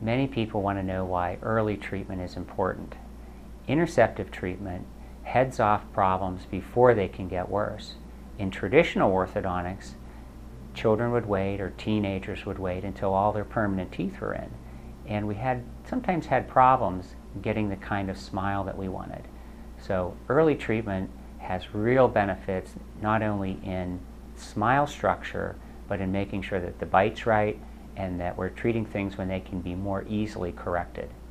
many people want to know why early treatment is important. Interceptive treatment heads off problems before they can get worse. In traditional orthodontics, children would wait, or teenagers would wait, until all their permanent teeth were in. And we sometimes had problems getting the kind of smile that we wanted. So early treatment has real benefits, not only in smile structure, but in making sure that the bite's right and that we're treating things when they can be more easily corrected.